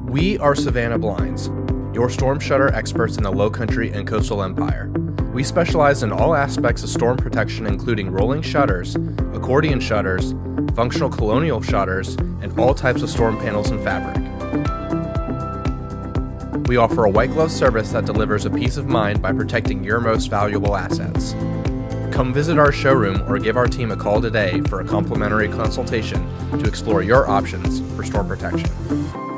We are Savannah Blinds, your storm shutter experts in the Low Country and Coastal Empire. We specialize in all aspects of storm protection, including rolling shutters, accordion shutters, functional colonial shutters, and all types of storm panels and fabric. We offer a white glove service that delivers a peace of mind by protecting your most valuable assets. Come visit our showroom or give our team a call today for a complimentary consultation to explore your options for storm protection.